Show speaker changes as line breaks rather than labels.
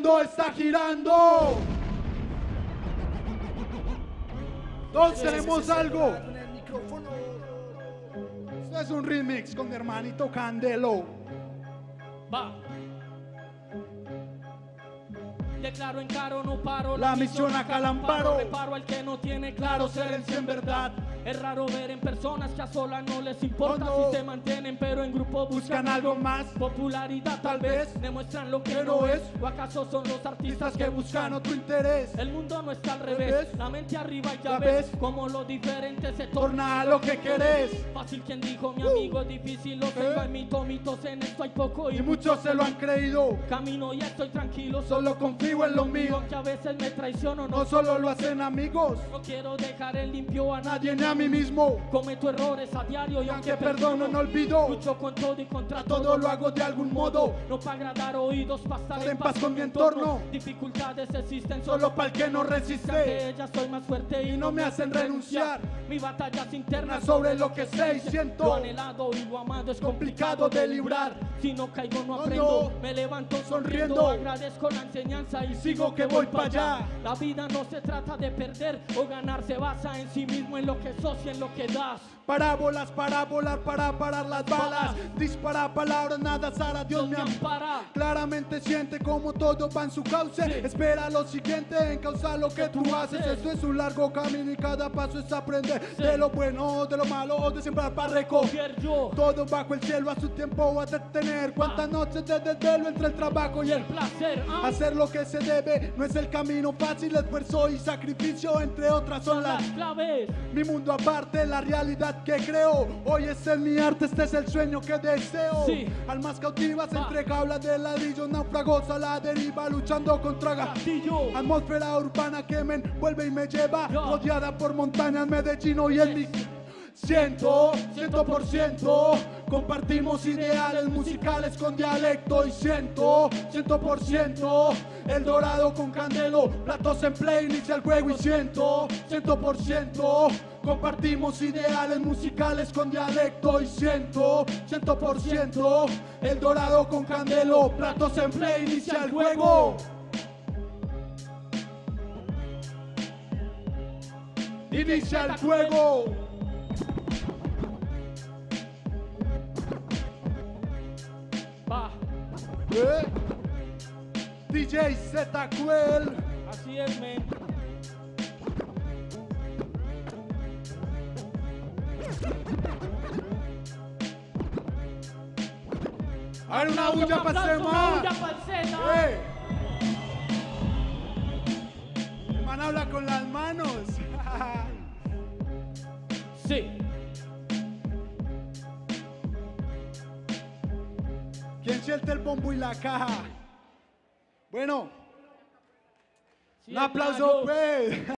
mundo está girando. Todos tenemos algo. Esto es un remix con mi hermanito Candelo.
Va. Declaro, encaro, no paro.
La misión acá la amparo.
Reparo al que no tiene claro ser el en verdad. Es raro ver en personas que a solas no les importa si se mantienen, pero en grupo buscan algo más. Popularidad tal vez, demuestran lo que no es. ¿O acaso son los artistas que buscan
otro interés?
El mundo no está al revés, la mente arriba y ya ves como lo diferente se torna a lo que querés. Fácil quien dijo mi amigo, es difícil lo tengo en mitos en esto hay poco
y muchos se lo han creído.
Camino y estoy tranquilo,
solo confío en lo mío.
Que a veces me traiciono,
no solo lo hacen amigos.
No quiero dejar en limpio a nadie
ni a mí mismo.
Cometo errores a diario y aunque
perdono no olvido.
Lucho con todo y contra
todo lo hago de algún modo.
No para agradar oídos, para estar
en paz con mi entorno.
Dificultades existen
solo para el que no resiste.
Que ellas soy más fuerte
y no me hacen renunciar.
Mi batalla es interna
sobre lo que sé y siento.
Lo anhelado y lo amado es complicado de librar. Si no caigo no aprendo, me levanto sonriendo. Agradezco la enseñanza y sigo que voy para allá. La vida no se trata de perder o ganar, se basa en sí mismo, en lo que sos y en lo que das.
Parábolas para volar, para parar las balas. Dispara palabras, nada Sara, Dios me ampara. Claramente siente como todo va en su cauce. Espera lo siguiente, encausa lo que tú haces. Esto es un largo camino y cada paso es aprender. De lo bueno, de lo malo o de siempre para recoger. Todo bajo el cielo a su tiempo a detener. Cuántas noches de desvelo entre el trabajo y el
placer.
Hacer lo que se debe no es el camino fácil, esfuerzo y sacrificio entre otras son las
claves.
Mi mundo aparte, la realidad que creo. Hoy este es mi arte, este es el sueño que deseo. Almas cautivas entre jaulas de ladrillos, náufragos a la deriva luchando contra gatillo. Atmósfera urbana que me envuelve y me lleva, rodeada por montañas, Medellín y en mi 100%, compartimos ideales musicales con dialecto y 100%, El Dorado con Candelo, platos en play, inicia el juego y 100%, compartimos ideales musicales con dialecto y 100%, El Dorado con Candelo, platos en play, inicia el juego. Inicia el juego.
Va.
DJ ZQL.
Así es, men.
A ver, una bulla para Sema. El man habla con las manos.
Sí.
¿Quién siente el bombo y la caja? Bueno, un aplauso, pues.